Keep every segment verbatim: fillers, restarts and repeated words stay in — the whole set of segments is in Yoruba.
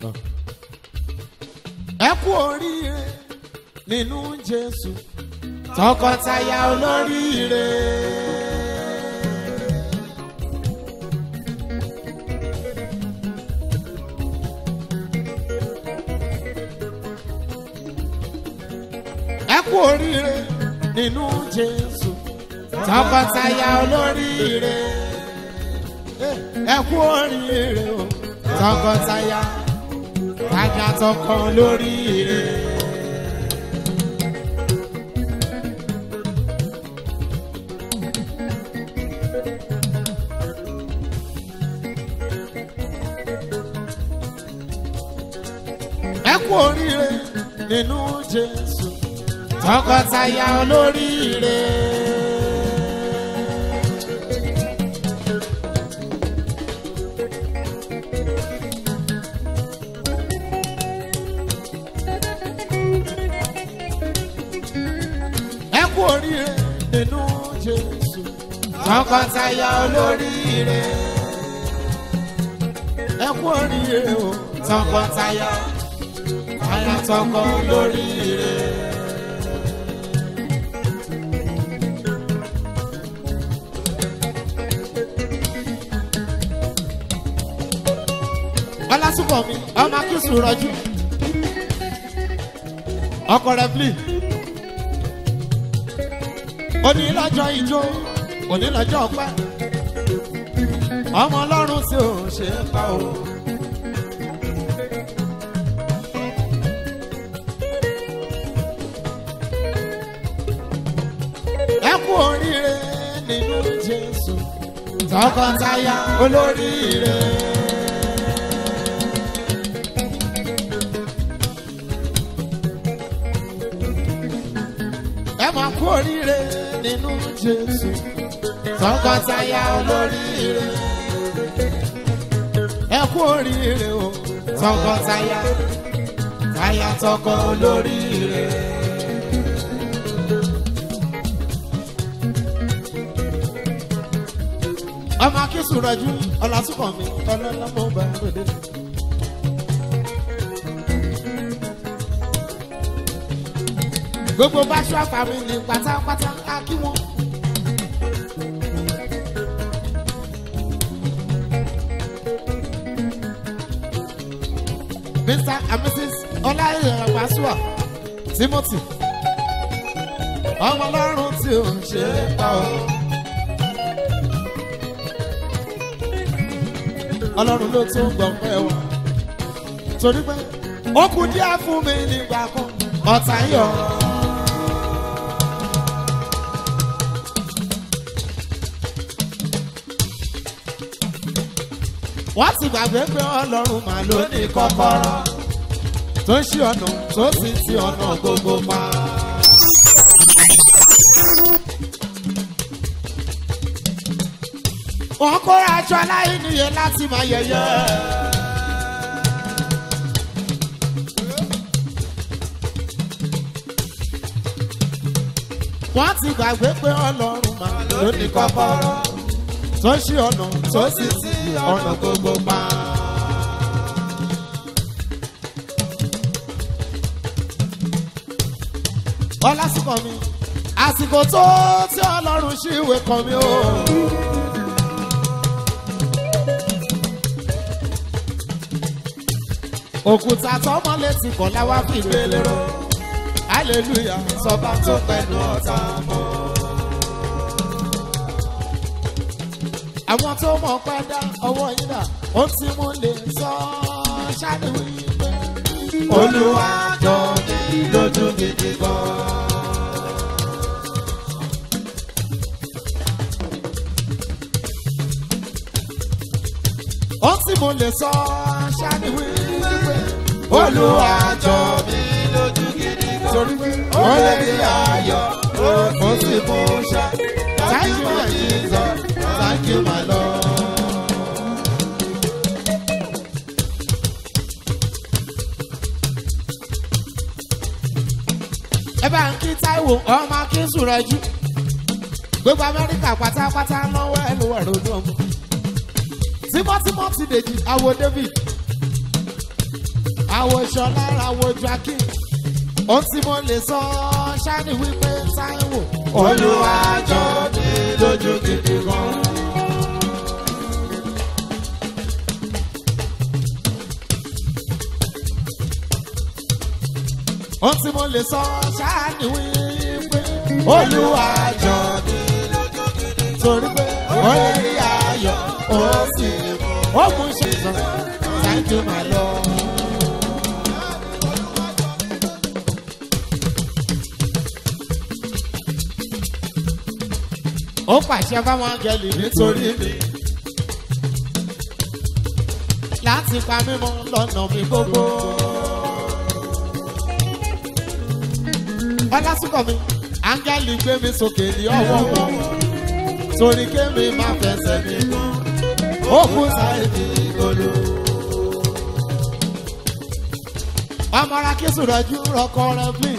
ẹ kú oríire nínú Jésù tọkọtaya olóríire. ẹ kú oríire nínú Jésù tọkọtaya olóríire. ẹ kú oríire o tọkọtaya tájà tọkọ olóríire. ẹ kú oríire nínú Jésù tọkọtaya olóríire. ẹ kú oríire nínú Jésù tọkọtaya olóríire. ẹ kú oríire o tọkọtaya táyà tọkọ olóríire. ọlásùpọ̀ mi ọmọ akínsùn rọjú ọkọ rẹ̀ bíi òní lọ́jọ́ ijó òní lọ́jọ́ ọpẹ́ ọmọ ọlọ́run tí ò ṣe é pa o. ẹ kú oríire nínú Jésù tọkọtaya olóríire. ẹ máa kú oríire nínú Jésù tọkọtaya olóríire. ẹ kú oríire o tọkọtaya táyà tọkọ olóríire. ọmọ akínsùn rẹjú ọlásùpọ̀ mi ọlọ́lọ́mọ bá ròde. gbogbo Bashua family pátápátá á kí wọn. Mister and Missus Ọláìyá Bashua Timothy ọmọ ọlọ́run tí ò ń ṣe é pa ọ́. ọlọ́run ló tún gbọ̀ngbẹ́ wa torí pé ó kù díẹ̀ fún mi nígbà kan ọ̀tá yọ̀. wọ́n ti gbàgbé pé ọlọ́run mà ló ní kọ́kọ́rọ́ tó ṣí ọ̀nà tó sì ti ọ̀nà gbogbo pa. wọ́n kóra aṣọ aláìníye láti máa yẹ̀yẹ́. wọ́n ti gbàgbé pé ọlọ́run mà ló ní kọ́kọ́rọ́ tó ṣí ọ̀nà tó sì ti ọ̀nà gbogbo pa. ọlásùkọ̀ mi àsìkò tó tí ọlọ́run ṣí ìwé kan mi o. òkúta tọmọ létí kọ láwá fi gbélé ró hallelujah sọba tó pẹ̀lú ọ̀tá mọ́. àwọn tó mọ̀ padà ọwọ́ yín dà ó ti mú lè sọ ṣáàdì wípé Olúwa jọ mí lójú gidi gan. ó ti mú lè sọ ṣáàdì wípé Olúwa jọ mí lójú gidi gan. torí pé ó lè rí ayọ̀ ó sì mú ṣá. Thank you my Jesus, thank you my Lord. ẹ bá ń kí Táíwò ọmọ akínsùn rẹ jù gbogbo Amẹ́ríkà pátápátá lọ́wọ́ ẹnu ẹ̀rọ ní ọmọ tímọ́tímọ́ ti dèjì àwọ̀ David àwòṣọ lára wojú akí ohun tí mo lè sọ ṣáàní wípé Táíwò Olúwa jọ mí lójú gidi gan. ohun tí mo lè sọ ṣáàní wípé Olúwa jọ mí lójú gidi torí pé ó lè rí ayọ̀ ó sì ó mú ṣe sàn. Thank you my Lord. ó pàṣẹ fáwọn áńgẹ́lì nítorí mi láti pa mí mọ́ lọ́nà mi gbogbo. ọlásùkọ̀ mi áńgẹ́lì gbé mi sókè ní ọwọ́ wọn torí kémi máa fẹsẹ̀ mi mọ́ ó kú sáyẹ̀dì ìgbòló. ọmọ ara kí sùrọ̀jú rọkọ rẹ bí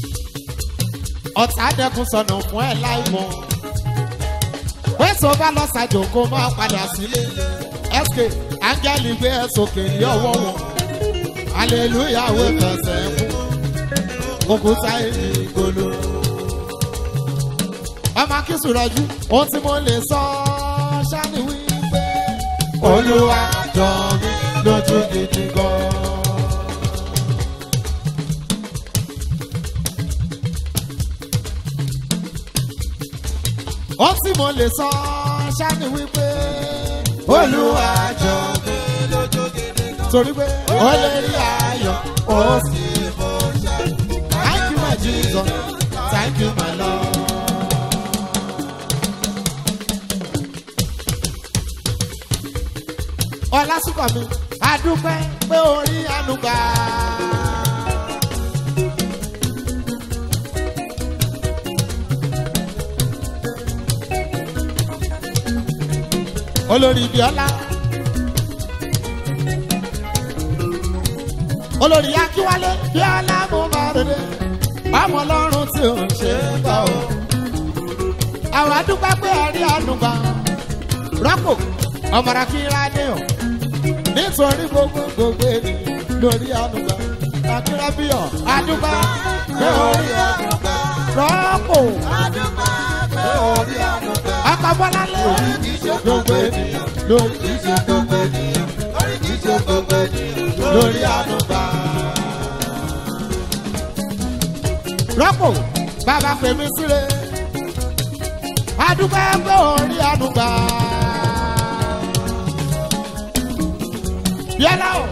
ọ̀tá dẹkùn sọnà fún ẹ láì mọ̀. wẹ́sọ̀ bá lọ ṣàjò kó máa padà sílé sk áńgẹ́lì gbé ẹ sókè ní ọwọ́ wọn hallelujah wé fẹsẹ̀ mú òkúta èdè ìgbòló. ọmọ akínsù rọjú ohun tí mo lè sọ ṣáni wípé Olúwa jọ mí lójú gidi gan. ohun tí mo lè sọ ṣáni wípé Olúwa jọ mí lójú gidi gan. torí pé ó lè rí ayọ̀ ó sì mú ṣe. Thank you my Jesus, thank you my Lord. ọlásùkọ̀ mi adúpẹ́ pé orí ànúgbà. olórí Bíọ́lá olórí Akínwálé Bíọ́lá mo máa rere ọmọ Ọlọ́run tí ò ń ṣe é gbà ó. àwọn adúpẹ́ pé orí ànúgbà rọ́pò ọmọdé kíradé o nítorí gbogbo gbogbo ènìyàn lórí ànúgbà akírábíọ̀ adúpẹ́ pé orí ànúgbà rọ́pò adúpẹ́ pé orí ànúgbà akọ̀bọ́lálé orí kì í ṣe gbogbo ènìyàn lórí kì í ṣe gbogbo ènìyàn lórí kì í ṣe gbogbo ènìyàn lórí ànúgbà. rọ́pò bàbá fèmí síre adúpẹ́ pé orí ànúgbà. Bíọ́lá o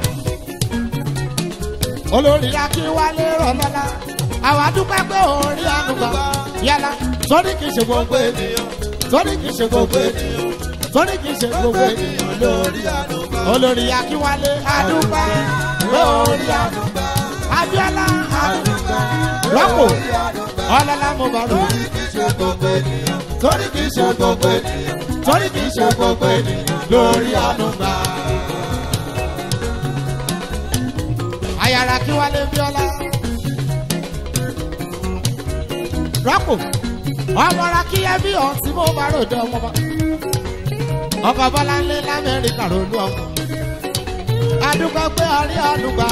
olórí Akínwálé rọlọ́lá àwọn adúpẹ́ pé orí ànúgbà. Bíọ́lá torí kìí ṣe gbogbo ènìyàn torí kìí ṣe gbogbo ènìyàn torí kìí ṣe gbogbo ènìyàn lórí ànúgbà. olórí Akínwálé adúpẹ́ pé orí ànúgbà. Abíọ́lá adúpẹ́ rọ́pò ọlọ́lá mo bá rò torí kìí ṣe gbogbo ènìyàn torí kìí ṣe gbogbo ènìyàn torí kìí ṣe gbogbo ènìyàn lórí ànúgbà. ayára Akínwálé Bíọ́lá rọ́pò ọmọ ra kí ẹ bí ọ̀hún tí mo bá ròde ọmọ bá ọkọ̀ bọ́lá ńlẹ̀ lamẹ́ríkà ronú ọmọ adúgbò pé ọrí àdúgbà.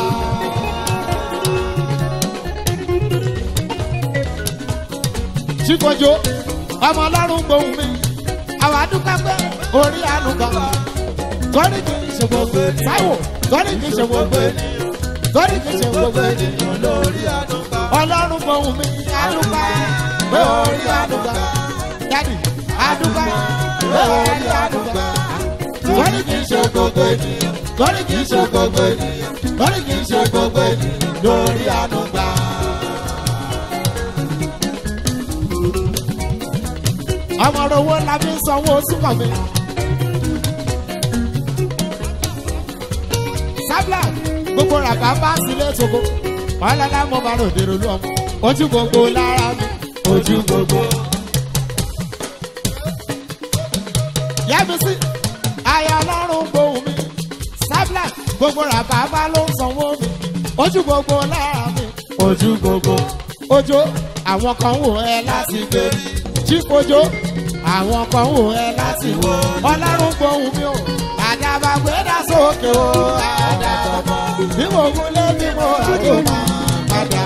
Chikojo ọmọ Ọlọ́run gbóhùn mi àwọn adúgbò pé orí àdúgbà torí kì í ṣe gbogbo Táíwò torí kì í ṣe gbogbo ènìyàn torí kì í ṣe gbogbo ènìyàn lórí àdúgbà. Ọlọ́run gbóhùn mi àdúgbà pé orí àdúgbà dádì àdúgbà pé orí àdúgbà torí kì í ṣe gbogbo ènìyàn torí kì í ṣe gbogbo ènìyàn torí kì í ṣe gbogbo ènìyàn lórí àdúgbà. ọmọ owó la fi ń sanwó súnkàn mi. sábà gbogbo ràbà bá sílé tókò ọlọ́lá mo bá ròde rolú ọmọ ojú gbogbo lára mi ojú gbogbo. yẹ́mi sí ayé Ọlọ́run gbóhùn mi sábà gbogbo ràbà bá ló ń sanwó mi ojú gbogbo lára mi ojú gbogbo. ojú àwọn kan wò ẹ láti gbé Chikojo àwọn kan wò ẹ láti wò Ọlọ́run gbóhùn mi ò àdá àdàbà gbéra sókè o àdàbà bí mo gúnlé bí mo àjò máa padà.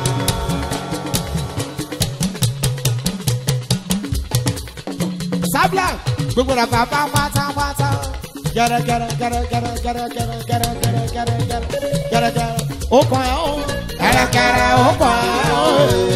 Sábìlà gbogbo rà bàbá pátápátá gẹ́rẹ́ gẹ́rẹ́ gẹ́rẹ́ gẹ́rẹ́ gẹ́rẹ́ gẹ́rẹ́ gẹ́rẹ́ gẹ́rẹ́ gẹ́rẹ́ gẹ́rẹ́ gẹ́rẹ́ gẹ́rẹ́ ó kàn ẹ́ o gẹ́rẹ́ gẹ́rẹ́ ó kàn ẹ́ o.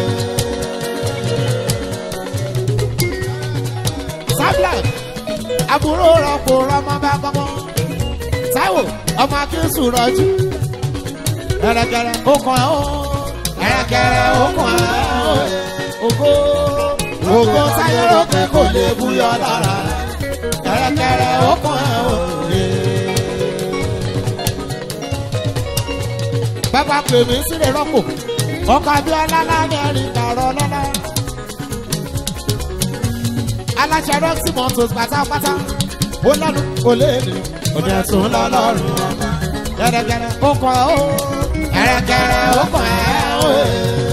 Sábìlà àbúrò rọpò rọmọ bá gbọmọ Táíwò ọmọ akínsù rọjú gẹ́rẹ́ gẹ́rẹ́ ó kàn ẹ́ o gẹ́rẹ́ gẹ́rẹ́ ó kàn ẹ́ o. Ògo ògo táyé lókè kò lè búyọ lára kẹ̀rẹ̀kẹ̀rẹ̀ ó kàn ẹ́ òye. Bàbá pè mí sílẹ̀ rọ́pò ọkọ̀ Abíọ́lá lámẹ́rin kàrọ̀ lọ́lá. Aláṣẹ Roxy Motors pátápátá ó lọ́nu kò lè ní òní ẹ̀sùn lọ́lọ́run kẹ̀rẹ̀kẹ̀rẹ̀ ó kàn ẹ́ o kẹ̀rẹ̀kẹ̀rẹ̀ ó kàn ẹ́ òye.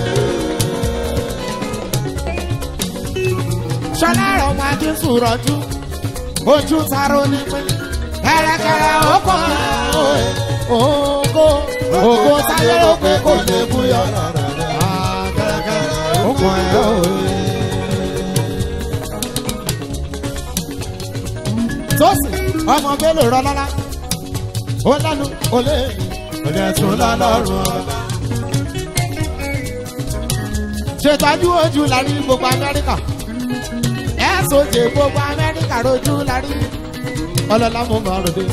Ṣọlá rọ̀ máa dín sùrọ̀jú ojú taro ní pé kẹ̀rẹ̀kẹ̀rẹ̀ ó kàn ẹ́ ògo ògo táyé ló pé kò lè búyọ kẹ̀rẹ̀kẹ̀rẹ̀ ó kàn ẹ́ òye. Tósì ọmọ Bello rọlọ́lá ó lẹ́nu ó lé òní ẹ̀sùn lọ́lọ́run ọba. Ṣètọ́jú ojú lárí gbogbo Amẹ́ríkà sóje gbogbo Amẹ́ríkà rojú lárí ọlọ́lá mo máa ròde.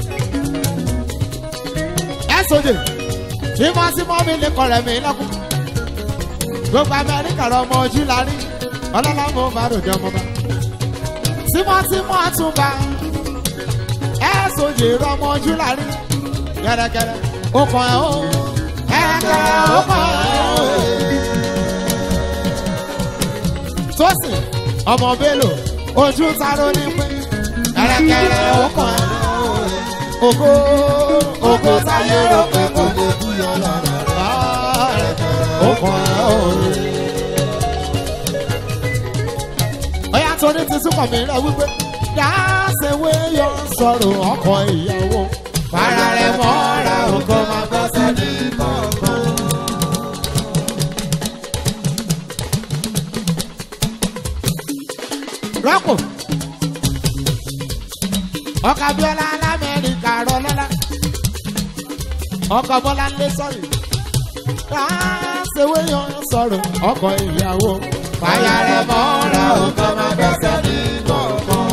Ẹ sóje tímọ́tímọ́ mi lè kọ̀rẹ̀ mi lọ́kùn gbogbo Amẹ́ríkà rọmọ ojú lárí ọlọ́lá mo máa ròde ọmọ bá. Tímọ́tímọ́ àtúbà ẹ sóje rọmọ ojú lárí gẹ́rẹ́gẹ́rẹ́ ó kàn ẹ́ o gẹ́rẹ́gẹ́rẹ́ ó kàn ẹ́ o. Tósì ọmọ Bello ojú taro ní pé kẹ̀rẹ̀kẹ̀rẹ̀ ó kàn ẹ́ ògo ògo táyé rò pé kò lè búyọ lára kẹ̀rẹ̀kẹ̀rẹ̀ ó kàn ẹ́ òye. Ọ̀yá torí ti súnkọ̀ mi rẹ̀ wípé dáṣẹ́wé yọ sọ̀rọ̀ ọkọ ìyàwó fara rẹ̀ mọ́ra ògo máa gbọ́sẹ̀ ní kọ̀ọ̀kan. Rọ́pò ọkọ̀ Abíọ́lá l'Amẹ́ríkà rọlọ́lá ọkọ̀ Bọ́lá ń lé sọ́ọ̀rì láṣẹwé yan sọ̀rọ̀ ọkọ̀ ìyàwó fàyà rẹ̀ mọ́ra ògo máa gbẹ́sẹ̀ ní kọ̀ọ̀kan.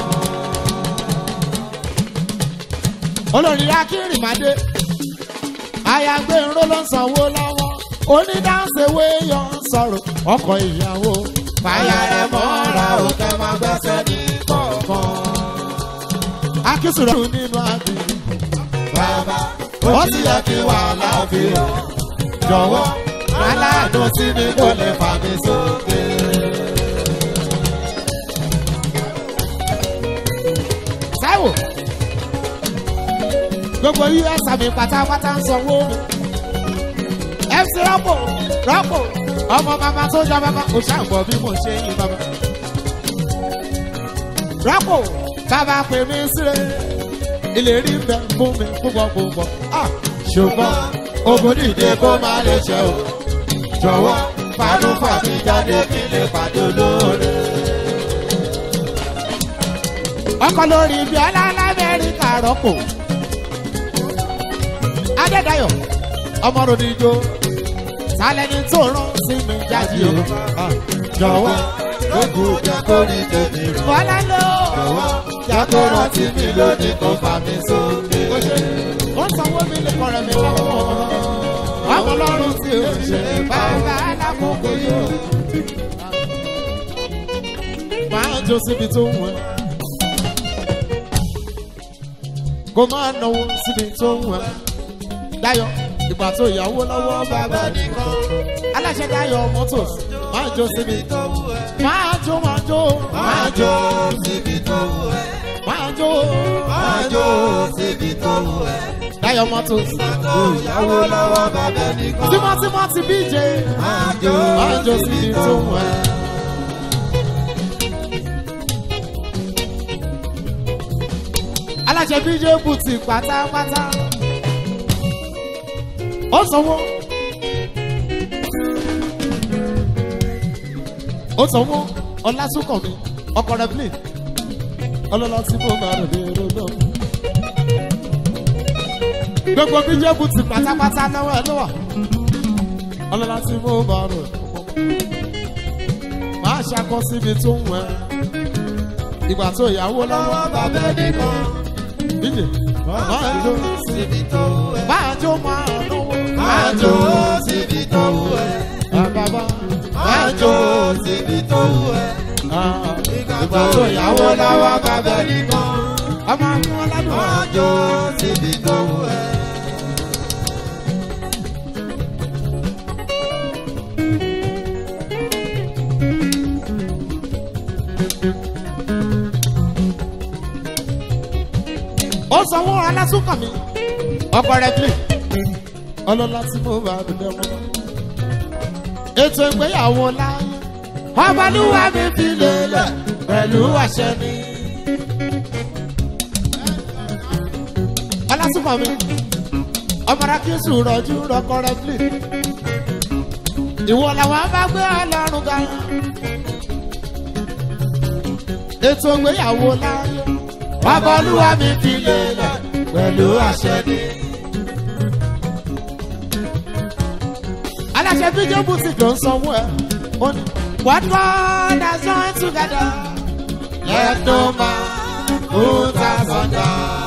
Olórí Akínrìnmádé àyàgbé ńró ló ń sanwó lọ́wọ́ onídàáṣẹwé yan sọ̀rọ̀ ọkọ̀ ìyàwó fàyà rẹ̀ mọ́ra òkè máa gbẹ́sẹ̀ ní kọ̀ọ̀kan. Akínsùrọ̀ nínú àbí bàbá ó sì yẹ kí wà láàfin o jọ̀wọ́ aláàánú sí mi kò lè fà mí sókè. Táíwò gbogbo U S àmì pátápátá ń sanwó F C rọ́pò rọ́pò ọmọ bàbá tó jọ bàbá kò ṣàǹbọ̀ bí mo ṣe yín bàbá. Rọ́pò bàbá pè mí síre ìlérí bẹ fún mi púpọ̀ púpọ̀. Ṣùgbọ́n ogun dìde kó má lè ṣe o jọ̀wọ́ fanú fàmí jáde kí lè pàdé olóore. Ọkọ̀ lórí ibi ọlọ́lá Amẹ́ríkà Rọ́pò Adédayọ̀ ọmọ ròdìjọ sálẹ́ni tó rán sí mi jáde o jọ̀wọ́ lókùn jẹ́ kó ní tèmi rẹ̀. Bọ́lá ló jẹ́ kó rántí mi lónìí kó fà mí sókè. Ó sanwó mi lè kọ́ rẹ̀ mi lọ́wọ́ ọmọ ọlọ́run tí o ṣe bàbá alákòókò yóò. Máa jó síbi tó ń wẹ̀ kó máa náwó síbi tó ń wẹ̀. Dáyọ̀ ìgbà tó ìyàwó lọ́wọ́ bàbá nìkan aláṣẹ Dáyọ̀ Motors máa jó síbi tó wù ẹ́. Máa jó máa jó máa jó síbi tó wù ẹ́. Máa jó máa jó síbi tó wù ẹ́. Dáyọ̀ Motors ìyàwó lọ́wọ́ bàbá nìkan tímọ́tímọ́ ti bí jẹ máa jó máa jó síbi tó wù ẹ́. aláṣẹ bíjẹ́ bùtì pátápátá ó sanwó ó sanwó ọlásùnkànmí ọkọ rẹ plé ọlọ́lá tí mo máa rò dé lọ́dọ̀ gbogbo bíjẹ́ bùtì pátápátá lọ́wọ́ ẹ lọ́wọ́ ọlọ́lá tí mo máa rò máa ṣàkọ síbi tó ń wẹ̀ ìgbà tó ìyàwó lọ́wọ́ bàbá ẹnìkan díje máa jó síbi tó wẹ̀ máa jó máa lọ́wọ́ máa jó síbi tó wẹ̀ bàbá máa jó síbi tó wẹ̀ ìgbà tó ìyàwó lọ́wọ́ bàbá ẹnìkan ọmọ àwọn aládùn máa jó síbi tó wẹ̀. ó sanwó alásùnkànmí ọkọ rẹ plé ọlọ́lá tí mo bá dùdẹ́ mọ́ ètò ìgbéyàwó láyé ọbalúwa mi fi lélẹ̀ pẹ̀lú àṣẹ mi. alásùnkànmí ọmọdé kí n sùn rọjú rọkọ rẹ plé ìwọ làwọn bá gbé ọlọ́run ga ètò ìgbéyàwó láyé ọbalúwa mi fi lélẹ̀ pẹ̀lú àṣẹ mi. aláṣẹ bíjọ́ bùtìkì ló ń sanwó ẹ̀ ó ní what God has joined together let no man put asunder.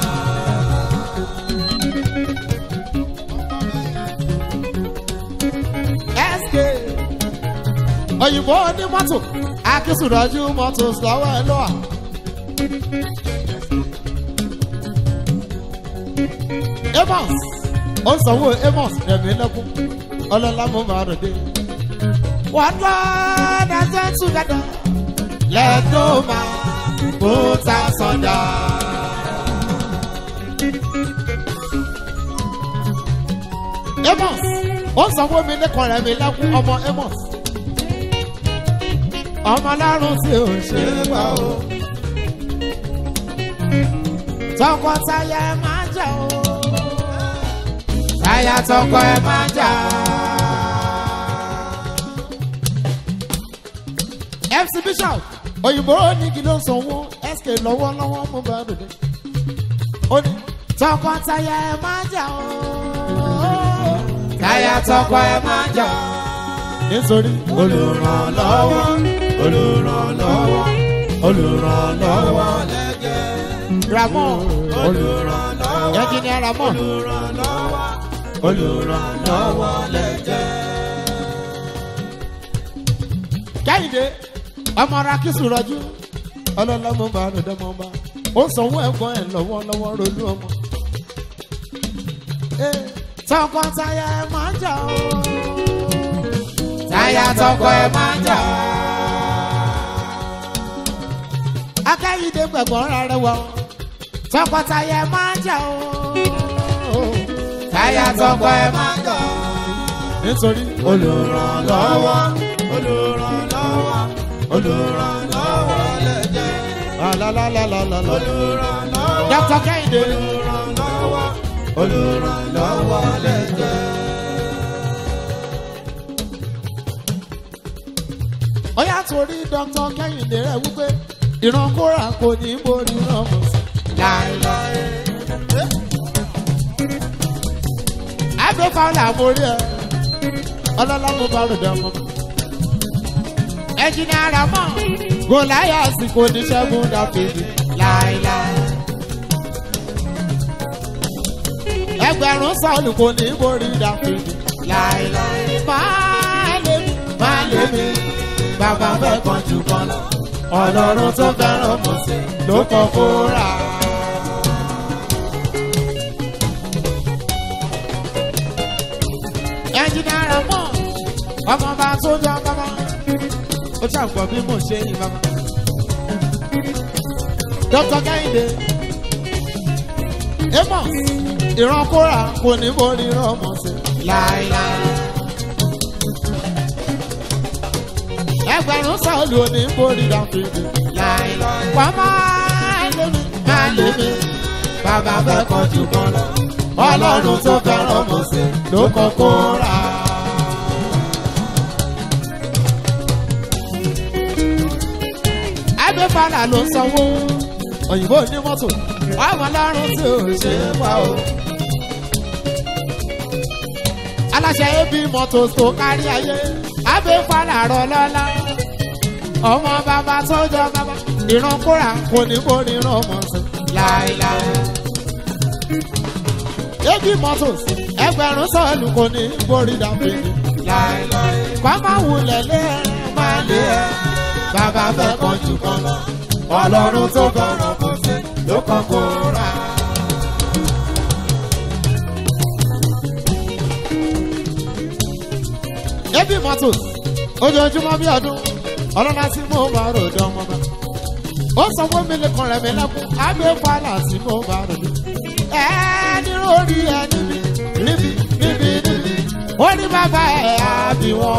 S K òyìnbó onímọ́tò akínsùnrọ́jú mọ́tò lọ́wọ́ ẹ̀ lọ́wọ́. Amos ó ń sanwó Amos ẹ̀mí lẹ́kún ọlọ́lá mo máa rò dé. What God has joined together let no man put asunder. Amos ó ń sanwó mi lẹ́kọ̀ọ́ rẹ̀ mi lẹ́kún ọmọ Amos ọmọ lárùn tí ò ṣe é bá o. Tọkọtaya ẹ máa jà o. Táyà tọkọ ẹ máa jà. M C Bishop òyìnbó onígi ló ń sanwó S K lọ́wọ́lọ́wọ́ mo bá dòde. Ó ní tọkọtaya ẹ máa jà o. Táyà tọkọ ẹ máa jà. Nítorí olùrànlọ́wọ́ olùrànlọ́wọ́ olùrànlọ́wọ́ lẹ́jẹ̀. Ramon olùrànlọ́wọ́ ẹnjìnìá Ramon olùrànlọ́wọ́ olùrànlọ́wọ́ lẹ́jẹ̀. Kẹ́hìndé ọmọ Rakisu rọjú ọlọ́lọ́mọ bá rọ̀dọ́mọ bá ó sanwó ẹ̀gbọ́n ẹ̀ lọ́wọ́lọ́wọ́ rolú ọmọ. Tọkọtaya ẹ máa jà o. Táyà tọkọ ẹ máa jà. Akẹ́yìndé gbẹ̀gbọ́n rárẹ̀ wọ. Tọkọtaya ẹ máa jà o. Táyà tọkọ ẹ máa jà. Nítorí olùrànlọ́wọ́ olùrànlọ́wọ́ olùrànlọ́wọ́ lẹ́jẹ̀. Alálálálálá olùrànlọ́wọ́. Dr. Kẹ́hìndé olùrànlọ́wọ́ olùrànlọ́wọ́ lẹ́jẹ̀. Ó yà torí Dr. Kẹ́hìndé rẹ̀ wípé ìran kóra kò ní borí rọmọ sí láéláé. Àgbẹ̀ fáwọn àmórí ẹ̀ ọlọ́lá mo bá rò dánmọ́. Ẹnjìnìá Ramon Gòláyàsì kò ní ṣẹ́gun Dáfídì láéláé. Ẹgbẹ̀rún Sọ́ọ̀lù kò ní borí Dáfídì láéláé. Máa lé mi, máa lé mi, bàbá fẹ́ kan jù kan lọ. Ọlọ́run tó fẹ́ràn Mósè ló kọ́ Kórà. Ẹnjìnìá Ramon ọmọ bá tó jọ bàbá ó ṣàǹkọ bí mo ṣe yí bàbá. Dr. Kẹ́hìndé Amos ìran Kórà kò ní borí ìran Mósè láéláé. Ẹgbẹ̀rún Sọ́ọ̀lù ò ní borí Dáfídì láéláé. Wà á máa lé mi máa lé mi bàbá fẹ́ kọjú kan lọ ọlọ́run tó fẹ́ràn Mósè ló kọ́ Kórà. Abẹ́fàlà ló sanwó òyìnbó ní mọ́tò ọmọ ọlọ́run tí ò ṣe é pa o. aláṣẹ ebi mọ́tò tó kárí ayé Abẹ́fàlà rọ lọ́lá ọmọ bàbá tó jọ bàbá ìran Kórà kò ní borí ìran Mósè láéláé. ebi mọ́tò ẹgbẹ̀rún sọ́ọ̀lù kò ní borí Dáfídì láéláé. kọ́ máa wulẹ̀ lé ẹ máa lé ẹ bàbá fẹ́ kọjú kan lọ ọlọ́run tó fẹ́ràn Mósè ló kọ́ Kórà. ebi mọ́tò ojoojúmọ́ bí ọdún ọlọ́lá tí mo bá ròdò ọmọ bá ó sọ fún mi lẹ́kọ̀ọ́ rẹ̀ mi lẹ́kùn Abẹ́fàlà tí mo bá ròdò ẹni lórí ẹni bí níbi níbi níbi ó ní bàbá ẹ̀ àbí wọn.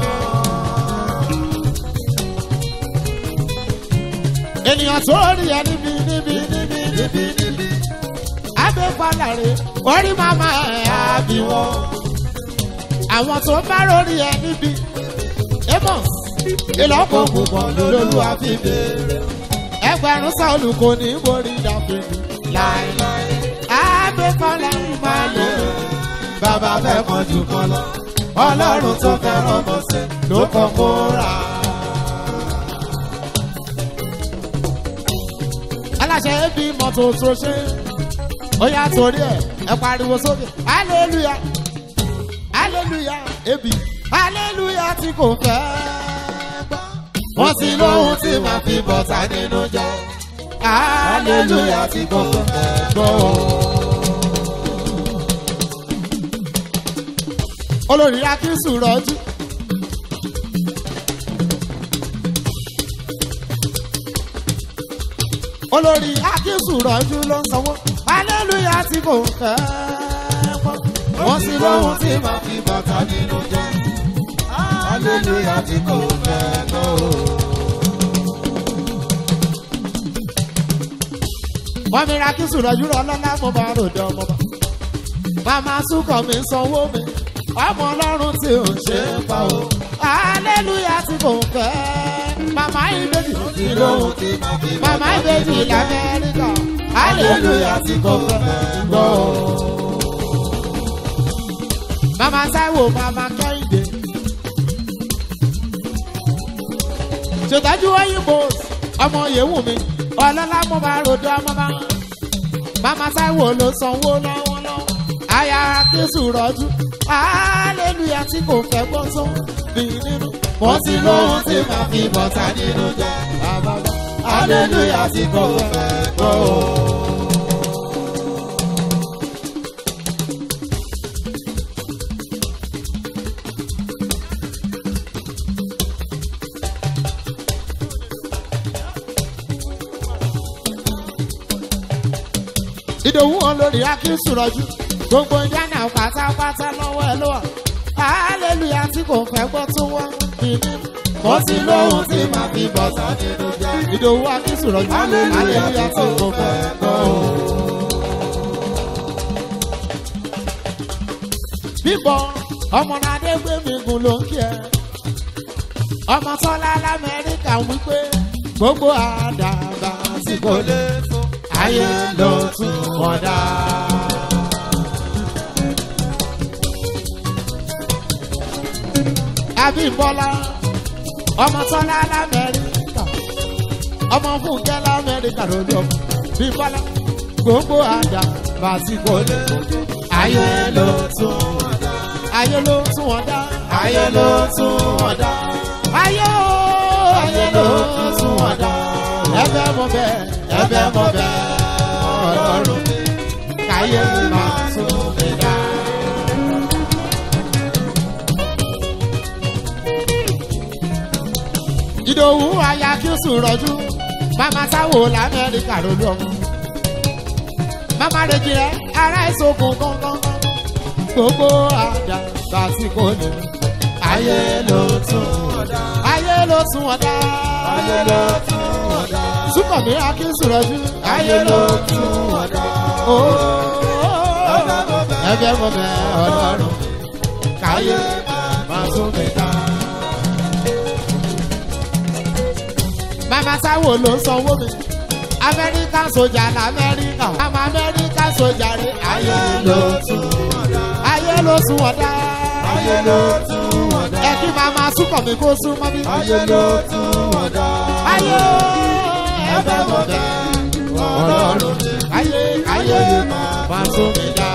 ènìyàn tó rí ẹni bí níbi níbi níbi níbi Abẹ́fàlà rẹ̀ ó rí màmá ẹ̀ àbí wọn. àwọn tó bá lórí ẹni bí Amos ìlọ́kọ̀ púpọ̀ lolúwa fi béèrè ẹgbẹ̀rún sọ́ọ̀lù kò ní borí Dáfídì láéláé. Abẹ́fàlà máa lò bàbá fẹ́ kọjú kan lọ ọlọ́run tó fẹ́ràn Mósè ló kọ́ Kórà. aláṣẹ ebi mọ́tò tó ṣe ó yá torí ẹ̀ ẹ pariwo sókè hallelujah hallelujah ebi hallelujah tí kò fẹ́ gbọ́ wọ́n sì lóhun tí màá fi bọ̀tà nínú jẹ́ hallelujah tí kò fẹ́ gbọ́. olórí akínsù rọjú olórí akínsù rọjú ló ń sanwó hallelujah tí kò fẹ́ gbọ́ wọ́n sì lóhun tí màá fi bọ̀tà nínú jẹ́ hallelujah tí kò fẹ́ gbọ́. wọ́n mi ra kínsù rọjú rọ lọ́lá mo bá ròdò ọmọ bá màmá súnkọ̀ mi sanwó mi ọmọ ọlọ́run tí ò ṣe é pa o hallelujah tí kò fẹ́. màmá ìbejì tí lóhun tí màmá ìbejì l'Amẹ́ríkà hallelujah tí kò fẹ́ gbọ́. màmá Táíwò màmá Kẹ́hìndé ṣètọ́jú òyìnbó ọmọ yẹ̀wù mi ọlọ́lá mo bá ròdò ọmọ bá màmá Táíwò ló sanwó lọ́wọ́lọ́wọ́ àyà Jésù rọ́jú hallelujah tí kò fẹ́ gbọ́ tó bí nínú mo ti lóhun tí màá fi bọ̀tà nínú jẹ́ hallelujah tí kò fẹ́ gbọ́. Ìdòwú olórí akínsùrọ̀jú gbogbo yánà pátápátá lọ́wọ́ ẹ ló wà hallelujah tí kò fẹ́ gbọ́ tó wá nínú mo ti lóhun tí màá fi bọ̀tà nínú jẹ́ Ìdòwú akínsùrọ̀jú hallelujah tí kò fẹ́ gbọ́. Bímbọ́ ọmọ Nàdé gbé mi gùn ló ń kí ẹ ọmọ Tọ́lá l'Amẹ́ríkà wípé gbogbo àdàbà tí kò lè fò ayé ló tún wọ́n dá. Abímbọ́lá ọmọ Tọ́lá l'Amẹ́ríkà ọmọ Fúnkẹ́ l'Amẹ́ríkà lórí ọmọ Bímbọ́lá gbogbo àdàbà tí kò lè fò ayé ló tún wọ́n dá. ayé ló tún wọ́n dá. ayé ló tún wọ́n dá. ayé ó ayé ló tún wọ́n dá. ẹ̀bẹ̀ mo bẹ̀ ẹ̀bẹ̀ mo bẹ̀ Ọlọ́run mi káyé máa tún mi dá. Ìdòwú aya kí ó sùn rọ̀jú màmá Táíwò l'Amẹ́ríkà lórí ọmọ màmá Rèjì rẹ̀ ará ìsokùn gángan gbogbo àdàbà tí kò lè ayé ló tún wọ́n dá. ayé ló tún wọ́n dá. ayé ló tún wọ́n dá. súnkàn mi akínsùrọ̀jú ayé ló tún ọ̀dọ́. ẹgbẹ́ mo bẹ̀ ọlọ́run káyé máa tún mi dá. mama Táíwò ló sanwó mi American sójà lamẹ́ríkà mama American sójà rẹ̀ ayé ló tún ọ̀dọ́. ayé ló tún ọ̀dọ́. ayé ló tún ọ̀dọ́. ẹ kí mama súnkàn mi kó sún mọ́ mi. ayé ló tún ọ̀dọ́. ayé ẹgbẹ́ mo bẹ̀ ọlọ́run ayé ayé máa tún mi dá.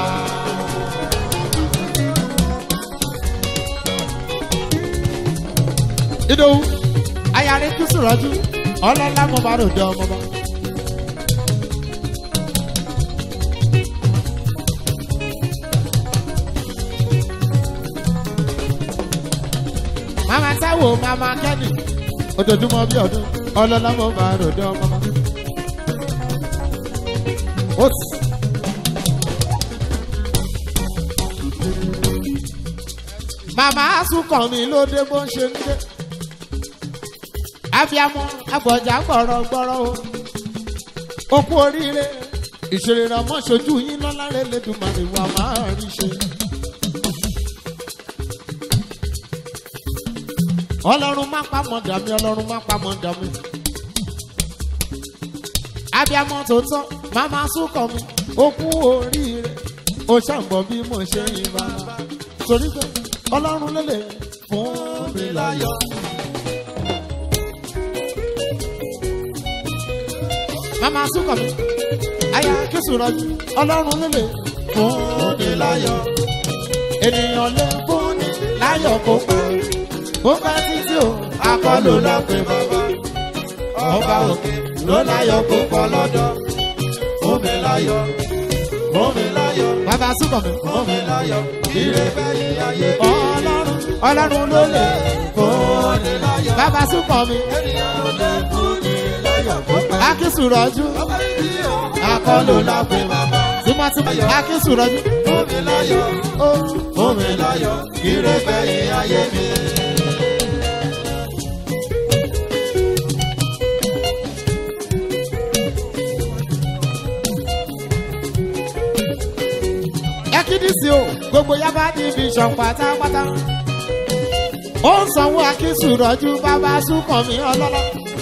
Ìdòwú ayáre kú sùrọ̀jú ọlọ́lá mo bá rò jọ ọmọ bá. mama Táíwò mama Kẹ́ni ojoojúmọ́ bí ọdún ọlọ́lá mo bá rò jọ ọmọ bá. màmá súnkàn mi ló dé bó ń ṣe ń dé abiamọ agbọ̀jà gbọ̀rọ̀gbọ̀rọ̀ o okú oríire ìṣeré ọmọ ṣojú yín lọ́lá rẹ̀ lẹ́dùnmarè wà máa rí ṣe. ọlọ́run má pamọ́ dàmí ọlọ́run má pamọ́ dàmí abiamọ tó tọ́ màmá súnkàn mi okú oríire ó ṣàǹbọ̀ bí mo ṣe ń bá torí pé ọlọ́run lélẹ̀ fún mi láyọ̀. màmá súnkàn mi aya kìsùrọ̀jú ọlọ́run lélẹ̀ fún mi láyọ̀. ènìyàn lè fún ni láyọ̀ kó pẹ́ kó pẹ́ títí o akọ́lù lọ pé bàbá ọba òkè ló láyọ̀ kó pọ̀ lọ́dọ̀ fún mi láyọ̀ fún mi láyọ̀. bàbá súnkàn mi fún mi láyọ̀ ire bẹ́yìn ayé ọlọ́run ọlọ́run ló lè fún ni láyọ̀. bàbá súnkàn mi ènìyàn ló lè fún ni láyọ̀ kó pẹ́ akínsùrọ̀jú akọ́lù lọ pé bàbá tímọ́tímọ́ akínsùrọ̀jú fún mi láyọ̀ fún mi láyọ̀ ire bẹ́yìn ayé mi. ẹkídísì o gbogbo yaba division pátápátá ó ń sanwó akínsùrọ̀jú bàbá súnkàn mi ọlọ́lá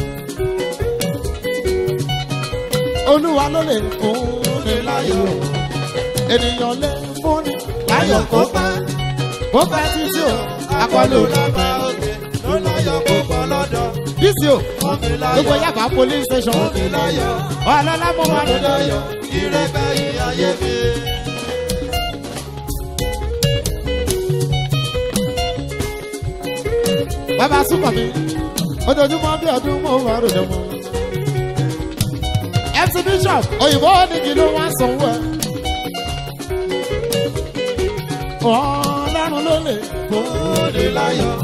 olúwa ló lè fún ni láyọ̀ ènìyàn lè fún ni láyọ̀ kó pẹ́ kó pẹ́ títí o akọlù lábá òkè ló láyọ̀ kó pọ̀ lọ́dọ̀ dísì o gbogbo yaba police station ọlọ́lá mo wà lọ́dọ̀ ire bẹ́yìn ayé mi. bàbá súnkàn mi ojoojúmọ́ bí ọdún mo wà ròdò mọ́. M C Bishop òyìnbó onígi ló wá sanwó ẹ. ọlọ́run ló lè fún ni láyọ̀.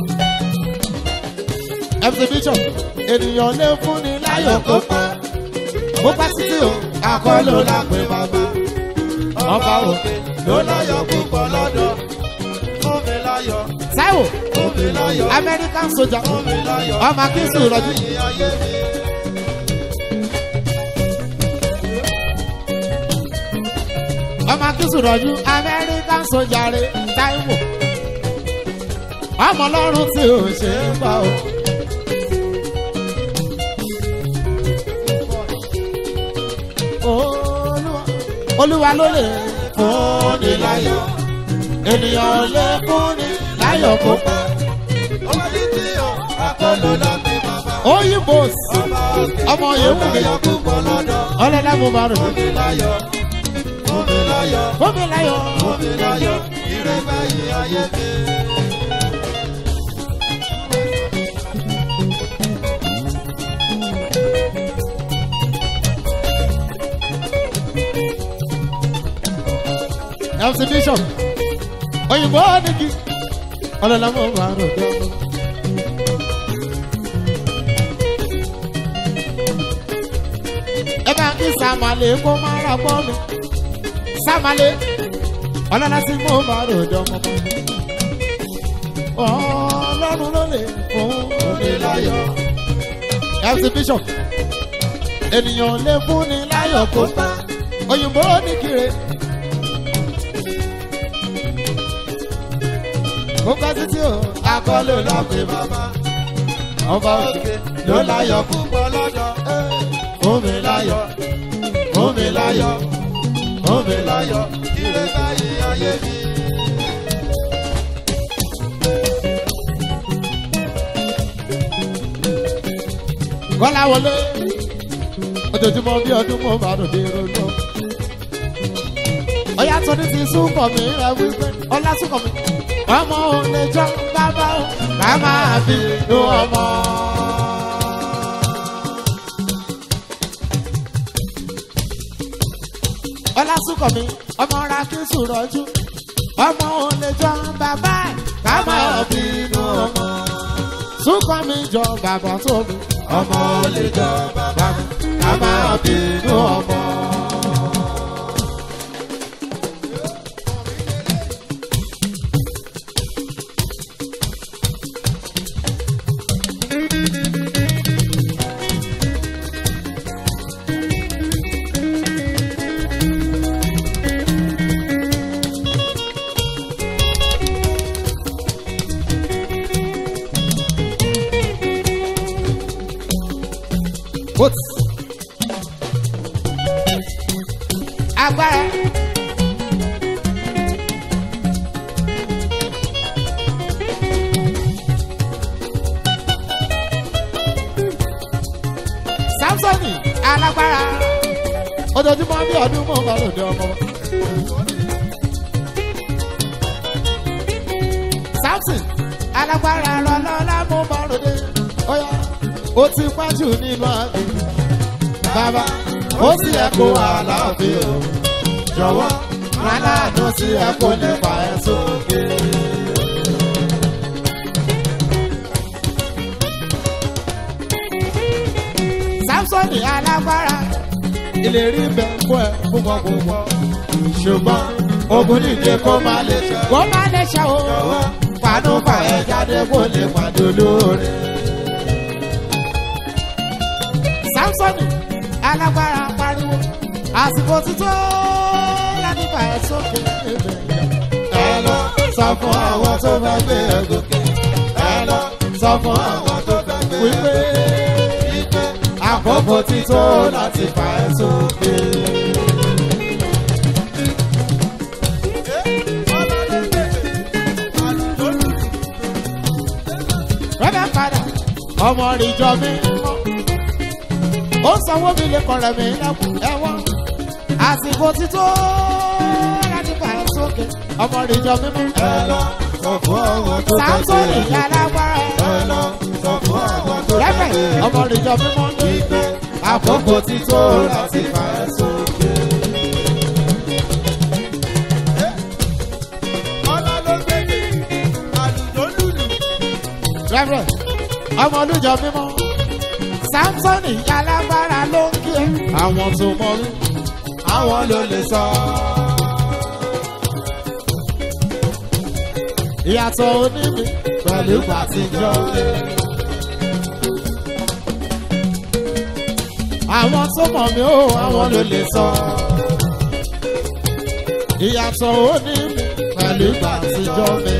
M C Bishop ènìyàn lè fún ni láyọ̀ kó pẹ́ kó pẹ́ títí o akọ́lù lápẹ́ bàbá ọba òkè ló láyọ̀ púpọ̀ lọ́dọ̀ fún mi láyọ̀. Táíwò American sójà ọmọ akínsùrọ̀jú. ọmọ akínsùrọ̀jú American sójà rẹ̀ Táíwò ọmọ ọlọ́run tí ò ṣe é gbà o. olúwa ló lè fún ni láyọ̀ ènìyàn lè fún ni láyọ̀ kó pẹ́. ọmọdé tí o akọ́lù lábẹ́ bàbá. òyìnbó ọmọ yẹ̀wù mi ọlọ́lá mo bá rò. fún mi láyọ̀ fún mi láyọ̀ fún mi láyọ̀ fún mi láyọ̀ ire bẹ́yìn ayé mi. M C Bishop òyìnbó nìkì ọlọ́lá mo bá rò dé ọmọ. ẹ bá kí sàmàlè kó má ra bọ́ mi sàmàlè ọlọ́lá tí mo bá rò dé ọmọ. ọlọ́run ló lè fún mi láyọ̀. M C Bishop ènìyàn lè fún ni láyọ̀ kó bá òyìnbó ní kiri. ó bá títí o akọ́lé lọ́pẹ́ bàbá ọba òkè ló láyọ̀ púpọ̀ lọ́dọ̀. fún mi láyọ̀ fún mi láyọ̀ fún mi láyọ̀ ire báyìí ayé mi. Kọ́lá wọlé ojoojúmọ́ bí ọdún mọ́ bá dòde ronú. Ọ̀yá tó ní ti súnkọ̀ mi rẹ̀ wípé ọlá súnkọ̀ mi. Ọmọ ò lè jọ bàbá ò bá máa bí inú ọmọ. Ọlá súnkọ̀ mi ọmọ ra kí sùrọ̀jú. Ọmọ ò lè jọ bàbá ẹ̀ bá máa bí inú ọmọ. Súnkọ̀ mi jọ bàbá tó mi. Ọmọ lè jọ bàbá ká máa bínú ọmọ. What? Agbára. Samsoni alágbára. Ojoojúmọ́ bí ọdún mọ́ bá lòdì ọmọ. Samson alágbára lọ́lọ́lá mọ́ bá lòdì. Oya. Ó ti pàjù nínú àbí bàbá ó sì ẹ̀kọ́ àlàáfíà o jọ̀wọ́ aláàánú sí ẹ̀kọ́ nípa ẹ̀ sókè. Samsoni alágbára ìlérí bẹ̀ fún ẹ fún gbogbo ṣùgbọ́n ogun níje kó má lè ṣe kó má lè ṣe o jọ̀wọ́ fanú fà ẹ̀ jáde kó lè pàdé olóore. Samsoni alágbára pariwo àsìkò títọ́ láti fà ẹ́ sókè. Ẹ lọ sọ fún àwọn tó fẹ́ gbé ẹ gòkè. Ẹ lọ sọ fún àwọn tó fẹ́ gbé ẹ gòkè. Wípé àkókò títọ́ láti fà ẹ́ sókè. Rẹ́bẹ̀ padà ọmọ ìjọ mi ó sanwó mi lè kọ̀rọ̀ mi lẹ́kùn ẹ̀wọ̀n àsìkò títọ́ láti fà ẹ́ sókè ọmọ ìjọ mímọ́. Ẹ lọ sọ fún àwọn tó fẹ́ gbé ẹ gòkè. Alágbára ẹ lọ sọ fún àwọn tó fẹ́ gbé ẹ gòkè. ọmọ ìjọ mímọ́ ní ìgbẹ́ àkókò títọ́ láti fà ẹ́ sókè. Ọlá ló gbèdé àlùjọ lùlù. Rẹ́fẹ̀ ọmọ olùjọ mímọ́. Samsoni alágbára ló ń kí ẹ. Àwọn tó mọ rí, àwọn ló lè sọ. Ìyàtọ̀ oníbi pẹ̀lú pàtijọ́. Àwọn tó mọ̀ mí ó, àwọn ló lè sọ. Ìyàtọ̀ oníbi pẹ̀lú pàtijọ́ mi.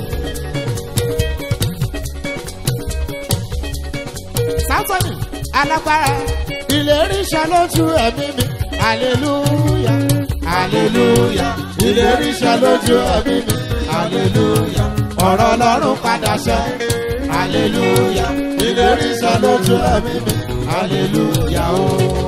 Samsoni alágbára ìlérí iṣẹ́ lójú ẹ̀mí mi hallelujah hallelujah ìlérí iṣẹ́ lójú ẹ̀mí mi hallelujah ọ̀rọ̀ Ọlọ́run padà ṣẹ hallelujah ìlérí iṣẹ́ lójú ẹ̀mí mi hallelujah o.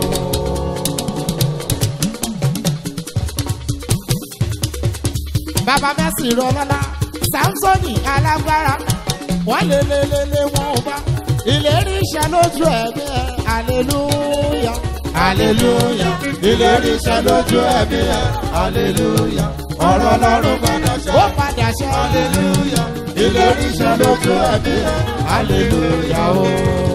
Bàbá Mercy Rọlọ́lá Samsoni alágbára wọ́n lé lé lé lé wọn ò bá ìlérí iṣẹ́ lójú ẹ̀mí ẹ̀ hallelujah hallelujah ìlérí iṣẹ́ lójú ẹ̀mí ẹ̀ hallelujah ọ̀rọ̀ Ọlọ́run padà ṣẹ ó padà ṣẹ hallelujah ìlérí iṣẹ́ lójú ẹ̀mí ẹ̀ hallelujah o.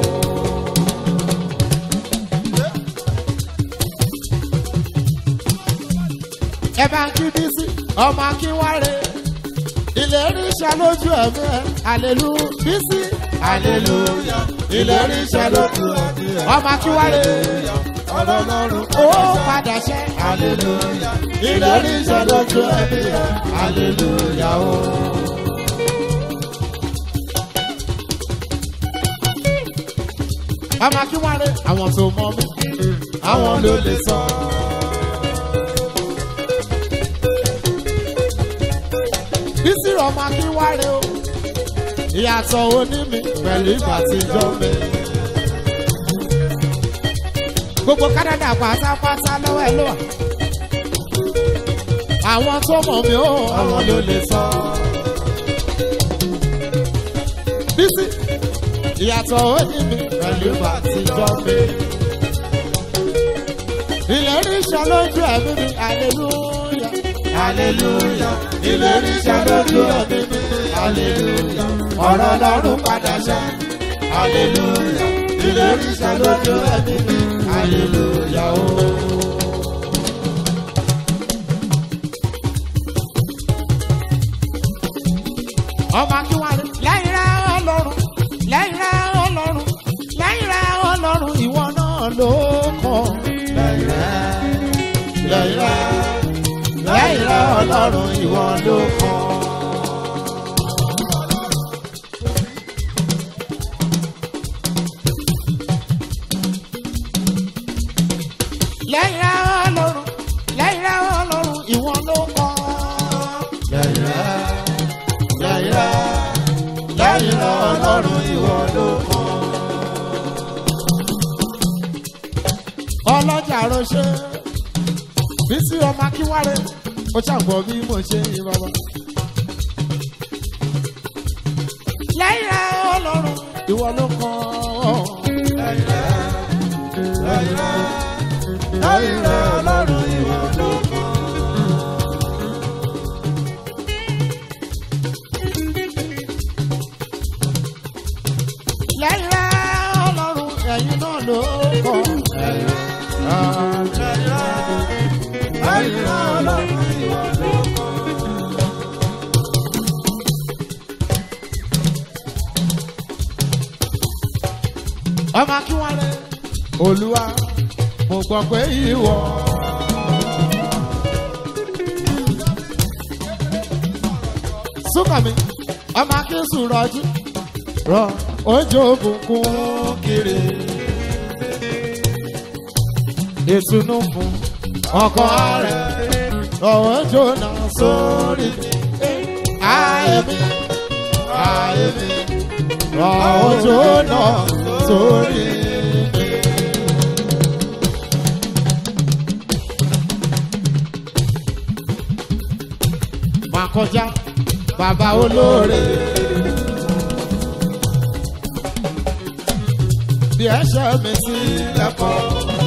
Ẹ bá ń kí Bísí ọmọ Akínwáré ìlérí iṣẹ́ lójú ẹ̀mí ẹ̀ hallelujah Bísí hallelujah ìlérí iṣẹ́ lójú ẹ̀mí ẹ̀ ọmọ Akínwáré ọ̀rọ̀ lọ́rùn ó padà ṣẹ. hallelujah ìlérí iṣẹ́ lójú ẹbí rẹ̀ hallelujah o. ọmọ kí wọ́n rí àwọn tó mọ mí. àwọn ló lè sọ. bísí ọmọ kí wọ́n rí o. ìyàtọ̀ oní mi pẹ̀lú ìgbà tíjọ́ mi. gbogbo Canada pátápátá lọ́wọ́ ẹ̀ ló wà. àwọn tó mọ̀ mí ó. àwọn ló lè sọ. bísí ìyàtọ̀ oní mi pẹ̀lú ìgbà tíjọ́ mi. ìlérí iṣẹ́ lójú ẹ̀mí mi hallelujah. hallelujah ìlérí iṣẹ́ lójú ẹbí mi hallelujah ọ̀rọ̀ lọ́rùn padà ṣẹ hallelujah ìlérí iṣẹ́ lójú ẹbí mi hallelujah o. ọmọ kí wọ́n rí lẹ́yìn rẹ̀ ọlọ́run lẹ́yìn rẹ̀ ọlọ́run lẹ́yìn rẹ̀ ọlọ́run ìwọ náà ló kọ́. lẹ́yìn rẹ̀ lẹ́yìn rẹ̀ lẹ́yìn rẹ̀ ọlọ́run ìwọ ló kọ́. lẹ́yìn rẹ̀ ọlọ́run lẹ́yìn rẹ̀ ọlọ́run ìwọ ló kọ́. lẹ́yìn rẹ̀ lẹ́yìn rẹ̀ lẹ́yìn rẹ̀ ọlọ́run ìwọ ló kọ́. ọlọ́jà ránṣẹ́ bísí ọmọ akínwárẹ ó ṣàgbọ́ bí mo ṣe yí bàbá. lẹ́yìn rẹ̀ ọlọ́run ìwọ ló kọ́. lẹ́yìn rẹ̀ lẹ́yìn rẹ̀ lẹ́yìn rẹ̀ ọlọ́run ìwọ ló kọ́. lẹ́yìn rẹ̀ ọlọ́run ẹ̀yin náà ló kọ́. lẹ́yìn rẹ̀ lẹ́yìn rẹ̀ ọlọ́run ìwọ ló kọ́. ọmọ akínwárẹ olúwa mo gbọ́ pé ìwọ. súnkànmí ọmọ akínsùn rọjú rọ ojú òkùnkùn kiri ìtùnú fún ọkọ rẹ lọ́wọ́ jóná sórí ààyèmí ààyèmí lọ́wọ́ jóná sórí mi. Máa kọjá bàbá olóore bí ẹ̀ṣẹ̀ mi sí lẹ́kọ̀ọ́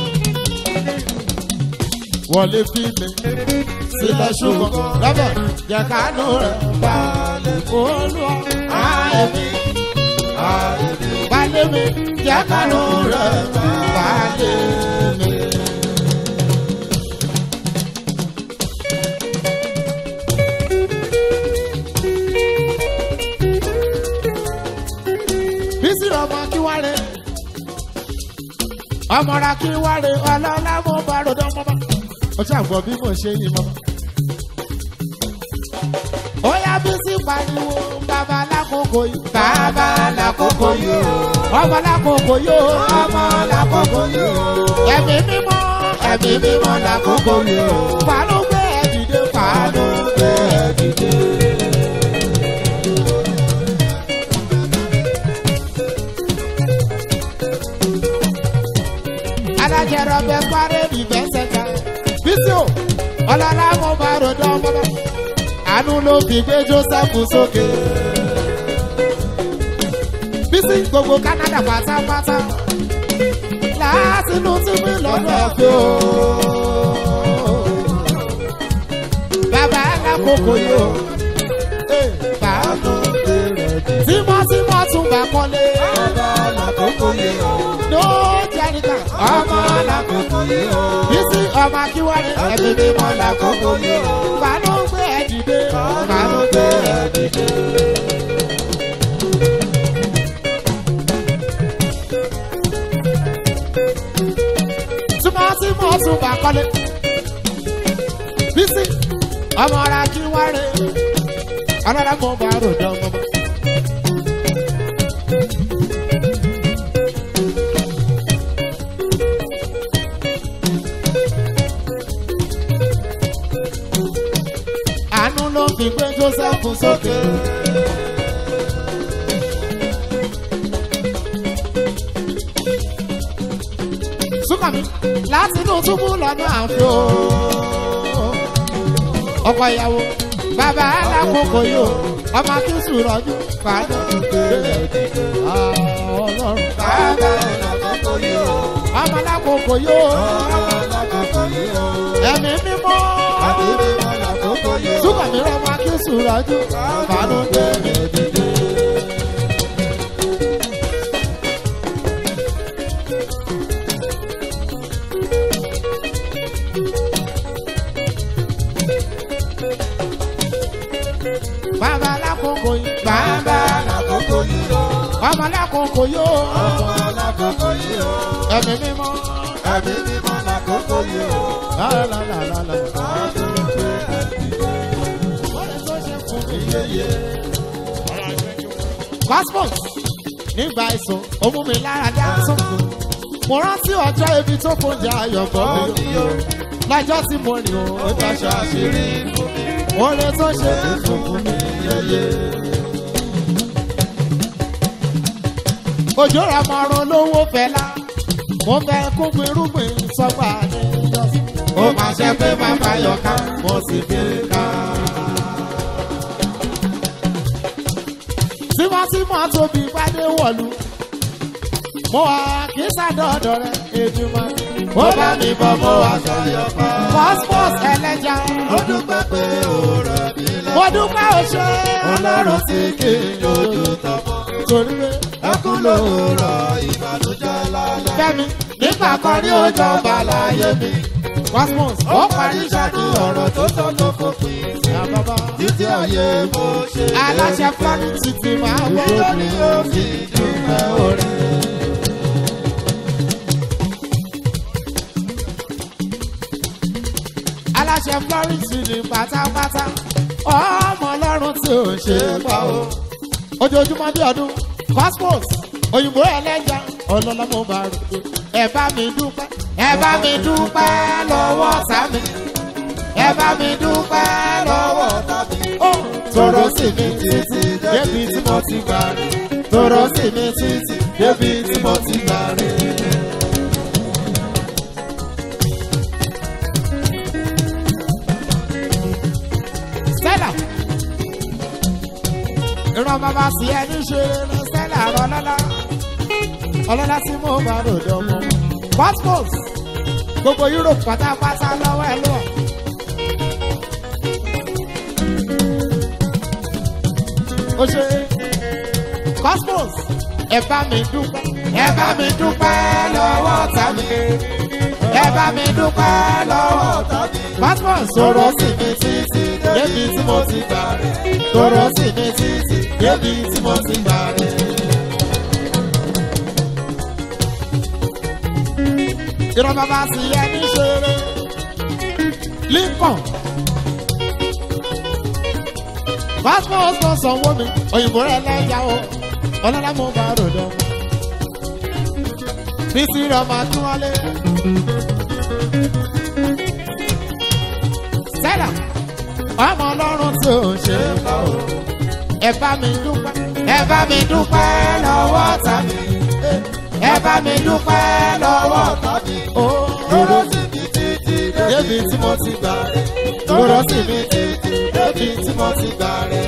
wọlé fi mi sílẹ̀ ṣùgbọ́n lọ́bẹ̀ jẹ́ kánú rẹ̀ balẹ̀ olúwa ààyèmí ààyèmí balẹ̀ mi jẹ́ kánú rẹ̀ balẹ̀ mi. Bísí ọmọ Akínwárẹ ọmọra Akínwárẹ ọlọ́lá mo bá ròdọ́ mọ́mọ́ ó ṣàgbọ́ bí mo ṣe yí mọ́mọ́. Ó yá Bísí pariwo bàbá lákòókò yìí bàbá lákòókò yìí ọmọ lákòókò yìí ọmọ lákòókò yìí ẹ̀mí mímọ́ ẹ̀mí mímọ́ lákòókò yìí fàánù gbé ẹ̀ dìde fàánù gbé ẹ̀ dìde. Alájẹrọ bẹ parẹ́ ní bẹ́sẹ̀ká. Bísí o, ọlọ́lá mo bá ròdọ́ ọmọdé. Àánú ló fi gbé Joseph sókè. Bísí gbogbo Canada pátápátá. Láàsínú tí mi lọ́dọ̀ fi o. Bàbá alákòókò yìí o. Bàánú tímọ́tímọ́ tún bá kọ́lé. Bàbá alákòókò yìí o. Ló jẹ́ríkà ọmọ lákòókò yìí o. Bísí ọmọ Akínwárẹ ẹ̀mí mímọ́ lákòókò yìí o. Fàánù gbé ẹ̀ dìde. Fàánù gbé ẹ̀ dìde. túmọ̀ sí mọ̀ tún bá kọ́lé. Bísí ọmọ ara kí wá rè ọlọ́dà mọ̀ bá ròdì ọmọ bá. Àánú ló fi gbé Joseph sókè. Súnkànmí láti inú túbú lọ́nà àfi o. Ọkọ ìyàwó bàbá alákòókò yìí o. Ọmọ akínsù rọ̀jú fàánù ìgbéró ìdíje. Ọlọ́run bàbá alákòókò yìí o. Ọmọ alákòókò yìí o. Ọmọ alákòókò yìí o. Ẹ̀mí mímọ́. Ẹ̀mí mímọ́ alákòókò yìí o. Súnkànmí rọ̀mọ akínsù rọ̀jú fàánù ìgbéró ìdíje. Bàbá lákòókò yìí. Bàbá lákòókò yìí o. Ọmọ lákòókò yìí o. Ọmọ lákòókò yìí o. Ẹ̀mí mímọ́. Ẹ̀mí mímọ́ lákòókò yìí o. Lálálálálá. Passport nígbà ìsùn ó mú mi lára dá sọ́kùn. Mo rántí ọjọ́ ibi tó kọjá ayọ̀bọ̀ mi o. Lọ́jọ́ tí mo rìn o, ó dáṣọ àṣírí fún mi. Oore tó ṣe é fún mi yẹyẹ. Òjò ra mọ̀rún lówó fẹ́lá. Mo fẹ́ kúnpin irúgbìn sọ́gbà ní ìjọsìn. Ó máa ṣe pé máa bá yọká, mo sì fi ká. Tímọ́tímọ́ tóbi gbádé wọ̀lú. Mo wà kí sádọ́dọ̀ rẹ̀ èdùmọ̀. Ó bá mi bọ̀ mo wà sọ̀yọ̀ pa. Passport ẹlẹ́jà. Ó dúpẹ́ pé ó rẹ̀ mí lọ. Mo dúpẹ́ òṣè. Ọlọ́run tí kì í lójú tọmọ. Torí pé ẹkún lòórọ̀ ìbànújẹ́ lálẹ́. Fẹ́mi nígbà kan ní ọjọ́ ọba láyé mi. Passport ó parí ṣáàdì ọ̀rọ̀ tó tọ́ ló fòpin sí àbábá. Títí ayé mo ṣe. Aláṣẹ fúlàní títí máa wọ́n. Nítorí ó fi dúpẹ́ orin. Aláṣẹ Florence ní pátápátá ọmọ ọlọ́run tí ò ṣe é pa o. Ojoojúmọ́ bí ọdún Cosmos òyìnbó ẹlẹ́jà ọlọ́lá mo bá rò pé ẹ bá mi dúpẹ́ ẹ bá mi dúpẹ́ lọ́wọ́ sámi ẹ bá mi dúpẹ́ lọ́wọ́ sámi. Ó tòró sí mi títí débi tí mo ti gbà rí tòró sí mi títí débi tí mo ti gbà rí. Ìran bàbá sí ẹni ṣe ní Stella ọlọ́lá ọlọ́lá tí mo bá ròdò ọmọ. Passport gbogbo Europe pátápátá lọ́wọ́ ẹ lọ́wọ́. Ó ṣe Cosmos ẹ bá mi dúpẹ́ ẹ bá mi dúpẹ́ lọ́wọ́ tàbí ẹ bá mi dúpẹ́ lọ́wọ́ tàbí. Passport sọ̀rọ̀ sí mi títí débi tí mo ti gbà rẹ̀ sọ̀rọ̀ sí mi títí débi tí mo ti gbà rẹ̀. Ìran bàbá sí ẹni ṣeré Lincoln Passport ló sanwó mi òyìnbó rẹ̀ lẹ́yà o ọlọ́lá mo bá ròdò bí sí rẹ̀ máa tún wálé. Stella ọmọ ọlọ́run tí ò ṣe é bá o ẹ bá mi dúpẹ́ ẹ bá mi dúpẹ́ lọ́wọ́ tàbí ẹ bá mi dúpẹ́ lọ́wọ́ tàbí. Ó tòró sí mi títí débi tí mo ti gbà rẹ̀ tòró sí mi títí débi tí mo ti gbà rẹ̀.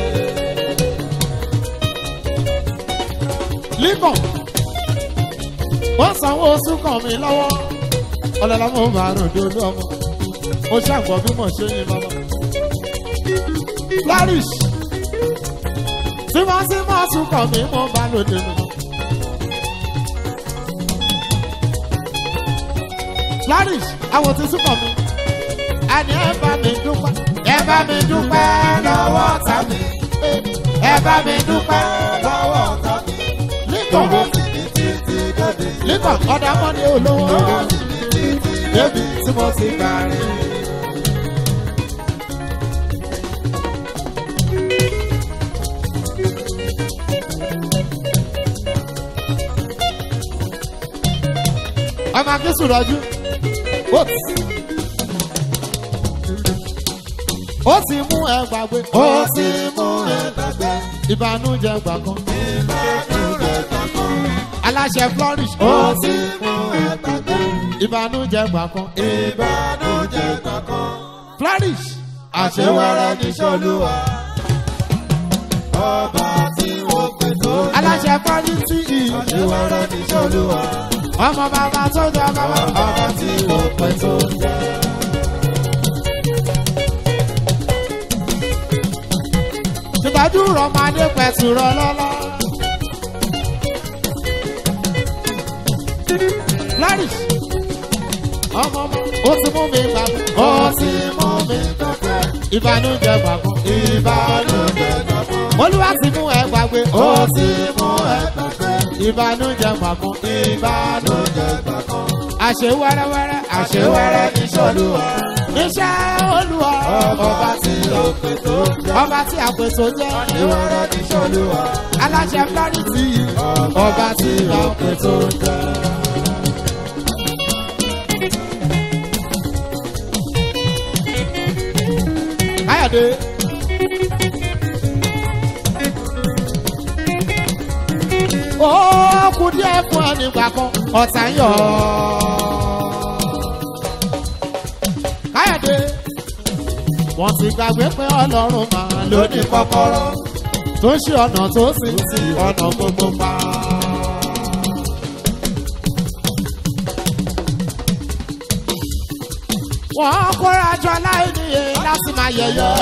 Lincoln wọ́n sanwó oṣù kan mi lọ́wọ́ ọlọ́lá mo bá ròdò olú ọmọ ó ṣàgbọ́ bí mo ṣe yin bàbá. Flourish tí wọ́n sì máa tún kàn mí mo bá lòdì nù. Flourish àwọn tí tún kàn mí àní ẹ bá mi dúpẹ́ ẹ bá mi dúpẹ́ lọ́wọ́ tàbí ẹ bá mi dúpẹ́ lọ́wọ́ tàbí. Lincoln Lincoln ọ̀dà mọ́ni olówó débi tí mo ti gbà rí. ọmọ akínsùn rọjú ó ti mú ẹ gbàgbé ó ti mú ẹ gbàgbé ìbànújẹ́ gbà kan ìbànújẹ́ gbà kan. aláṣẹ flourish ó ti mú ẹ gbàgbé ìbànújẹ́ gbà kan ìbànújẹ́ gbà kan. flourish àṣewẹ́rẹ́ ní Ṣolúwa ọba tí wọ́n pè tó jẹ́. aláṣẹ flourish tí ì àṣewẹ́rẹ́ ní Ṣolúwa ọmọ bàbá tó jẹ bàbá ọba tí wọ́n pè tó jẹ́. tìbájú rọmọdé pẹ̀tù rọ lọ́lọ́ flourish ọmọ ọmọ ó ti mú mi gbàgbé ó ti mú mi gbàgbé ìbànújẹ́ gbà kan ìbànújẹ́ gbà kan. olúwa ti mú ẹ gbàgbé ó ti mú ẹ gbàgbé ìbànújẹ́ gbà kan ìbànújẹ́ gbà kan. àṣẹ wẹ́rẹ́wẹ́rẹ́ àṣewẹ́rẹ́ ní Ṣolúwa iṣẹ́ olúwa ọba tí ó pè tó jẹ́. ọba tí àpètò jẹ́ àṣewẹ́rẹ́ ní Ṣolúwa aláṣẹ flourish tí ì ọba tí ó pè tó jẹ́. káyọ̀dé. ó kú díẹ̀ fún ọ nígbà kan ọ̀tá ń yọ̀ káyọ̀dé. wọ́n ti gbàgbé pé ọlọ́run máa lóní kọ́kọ́rọ́ tó ṣe ọ̀nà tó sì ń ti ọ̀nà gbogbo pa. wọ́n kóra jọ aláìníye láti máa yẹ̀yẹ́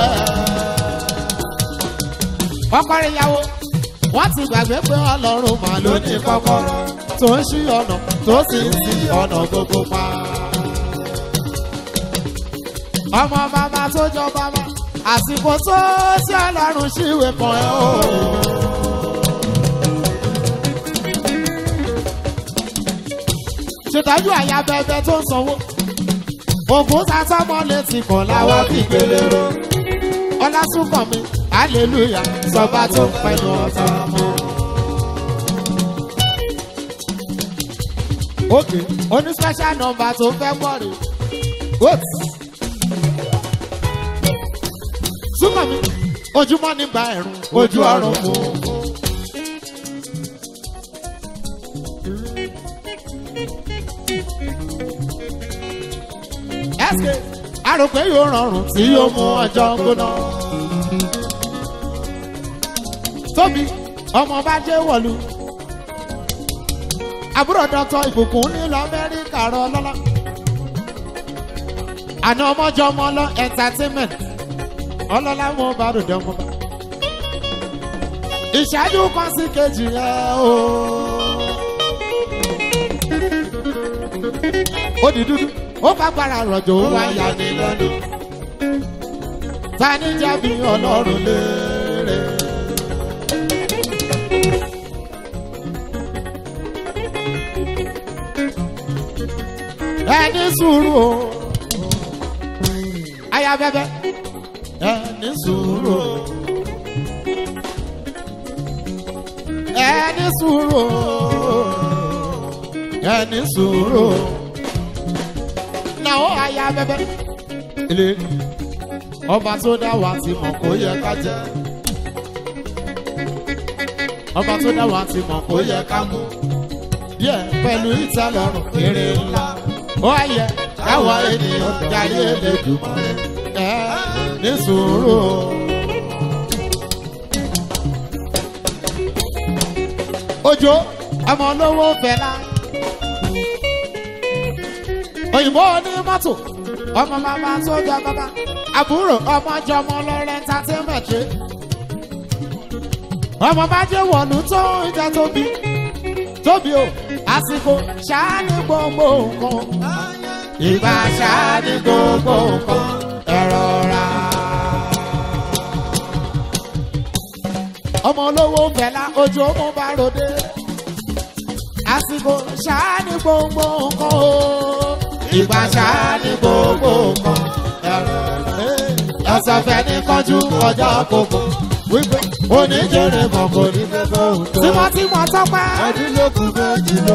ọkọ rẹ̀ ìyàwó. wọ́n ti gbàgbé pé ọlọ́run máa lóní kọ́kọ́rọ́ tó ń ṣí ọ̀nà tó sì ń ti ọ̀nà gbogbo pa. ọmọ bàbá tó jọ bàbá àsìkò tó tí ọlọ́run ṣíwé kan ẹ̀ o. ṣètọ́jú àyà bẹ́ẹ̀ tó ń sanwó ògùn sátọ́mọ́ létí kan láwa fi gbélé ro ọlásùnkànmí hallelujah sọba tó ń pẹ̀lú ọ̀tá mọ́. ok oní special number tó fẹ́ gbọ́ rè wait súnkànmí ojúmọ́ nígbà ẹ̀rùn ojú ọ̀run mú. ẹsẹ̀ àròpé yóò rọrùn tí yóò mú ọjọ́ gbóná. tóbi ọmọ bá jẹ́ wọ̀lú àbúrò dọ́tọ̀ ìbùkún nílò amẹ́ríkà rọ lọ́lá. àná ọmọjọ́ ọmọ lọ entertainment ọlọ́lá wọn bá rò dánwó bá. ìṣáájú kan sí kejì ẹ o. ó di dúdú ó bá gbára rọ̀jò ó wá yá ní lọ́dún. ta ní jẹ́bi ọlọ́run léèrè. ẹni sùúrù o aya bẹbẹ ẹni sùúrù o ẹni sùúrù o ẹni sùúrù o náà ó aya bẹbẹ ilé ọba tó dá wa ti mọ̀ kó yẹ ká jẹ ọba tó dá wa ti mọ̀ kó yẹ ká mú díẹ̀ pẹ̀lú ìtẹ́lọ́rùn kéré ńlá ó yẹ káwa ènìyàn darí Elédùmarè ẹ ní sùúrù o. Òjó ọmọ olówó Fẹlá òyìnbó ní mọ́tò ọmọ bàbá tó jọ bàbá àbúrò ọmọ jọmọ lọ́rẹ́ entertainment rẹ̀ ọmọ bá jẹ́ wọ̀lú tó ń jẹ́ tóbi tóbi o àsìkò ṣáá ní gbogbo nǹkan ìgbà ṣáá ní gbogbo nǹkan ẹ̀rọ ra. ọmọ olówó Fẹlá Òjó mú bá ròde àsìkò ṣáá ní gbogbo nǹkan o ìgbà ṣáá ní gbogbo nǹkan. ẹsẹ̀ fẹ́ ní kánjú ọjà àkókò. wípé oníjèrè mọ̀ kò ní gbogbo nǹkan. tímọ́tímọ́ tọ́pẹ́. ọdún ló kù méjì lọ.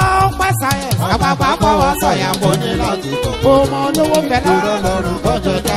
tọ́pẹ́ sáyẹ̀nsì. àpapọ̀ fọwọ́ sọ̀yà kò ní láti kọ̀. ọmọ olówó fẹ́ náà. ìrọ̀lọ́rùn kọjọ dá.